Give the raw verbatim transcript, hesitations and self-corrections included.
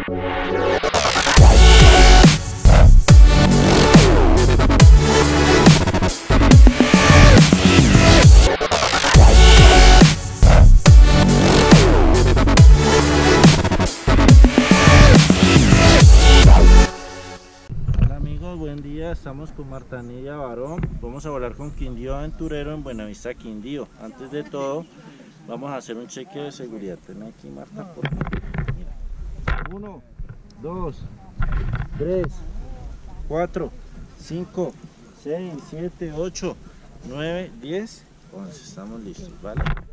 Buen día, estamos con Martanilla Barón. Vamos a volar con Quindío Aventurero en Buenavista, Quindío. Antes de todo, vamos a hacer un chequeo de seguridad. Ten aquí, Marta, por favor. Mira. Uno, dos, tres, cuatro, cinco, seis, siete, ocho, nueve, diez, once. Estamos listos, ¿vale?